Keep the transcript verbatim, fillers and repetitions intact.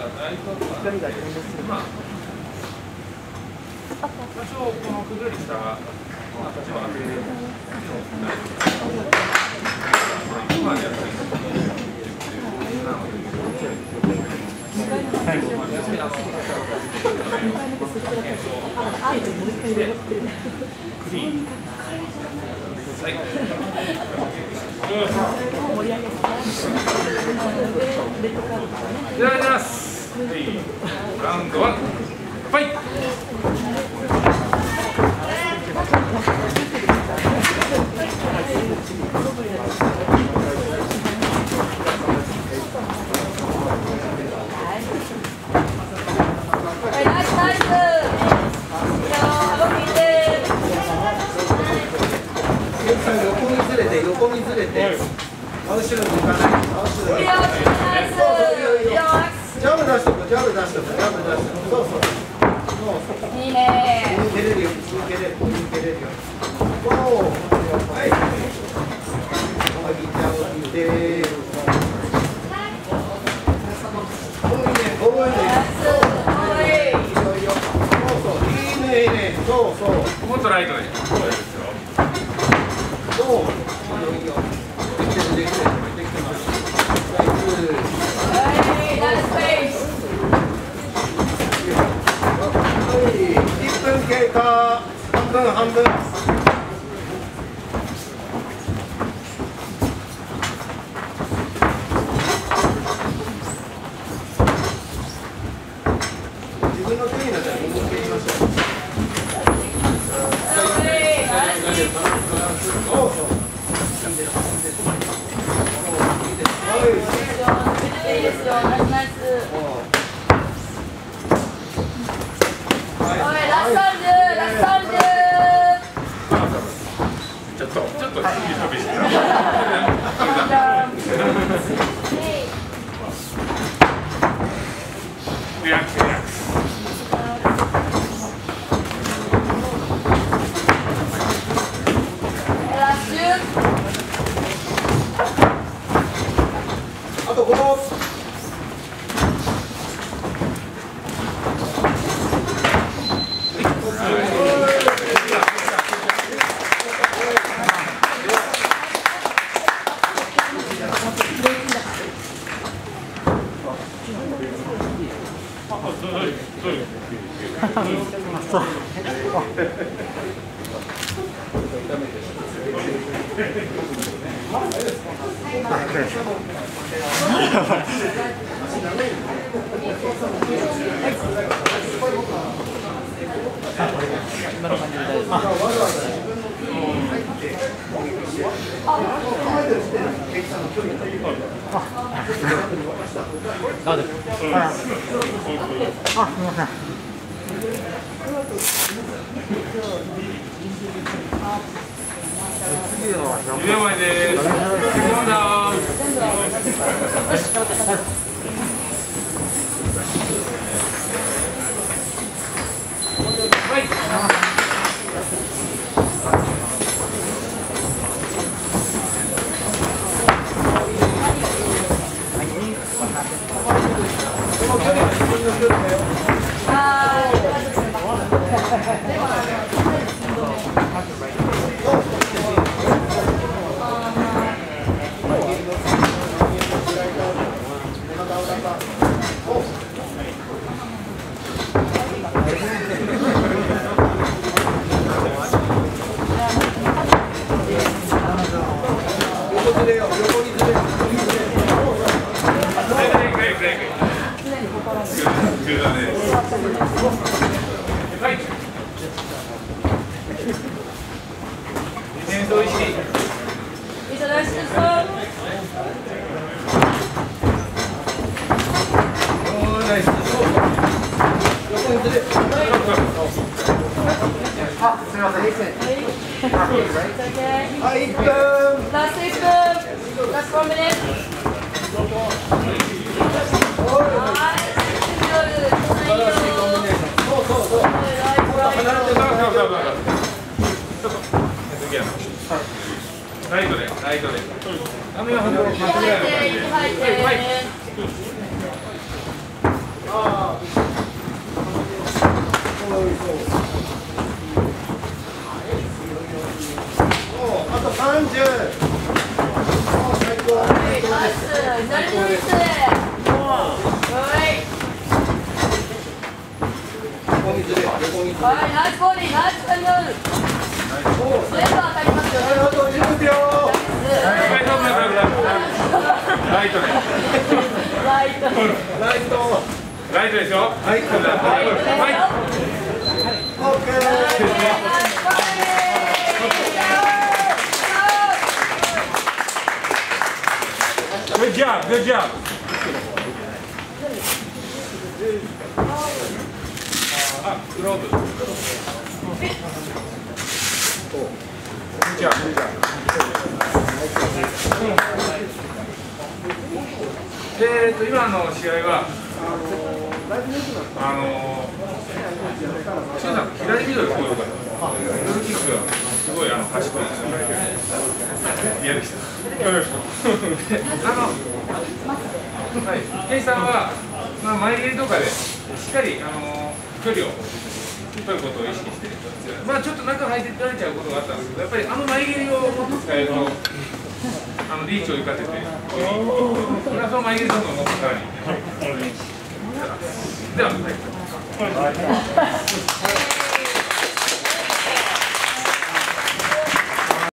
多少この崩れした形は当てる。今でやっぱり最後までやってたのクリーン。はい。いただきます。ラウンドワン。ファイト。 横にずれて、横にずれて、真後ろに行かない。真後ろに。ジャブ出しとく、ジャブ出しとく、ジャブ出しとく。そうそう。 いいね。 抜けれるよ、抜けれる、抜けれるよ。おお。はい。おぎちゃんを引いて。多いね、多いね。そうそう、いいね、いいね。そうそう。 もっとライトで。そうですよ。 そう。いいよ。できてる、できてる、できてます。ナイス。いっぷん経過、半分半分。自分の手になったら右に蹴りましょう。そうそう。いいです。 いいですよ。ナイスナイス。 ちょっと、ちょっと、ちょっと、リラックス、リラックス。 あとごほん。 夢前です。ライトで、ライトで。雨はほんとに。 横にずれ、横にずれ。 はい、ナイスボディ、ナイスタイム。全部当たりますよ。 あとじゅっぴょう。 ライトね。 ライト。 ライト。 ライトでしょ。 はい。 はい。 オッケー。 Good job, good job. あ、グローブ。じゃあ、えーと今の試合はあのシューター左ミドルすごい良かった。ミドルキックがすごいあの走ってるんですよ。嫌でした。あの、はい、ケイさんは、まあ、前蹴りとかでしっかりあの距離を取ることを意識して、まあちょっと中入ってられちゃうことがあったんですけど、やっぱりあの前蹴りをもっと使えると、あのリーチを生かせて、それはその前蹴りどんどんもっとさらに。では、はい。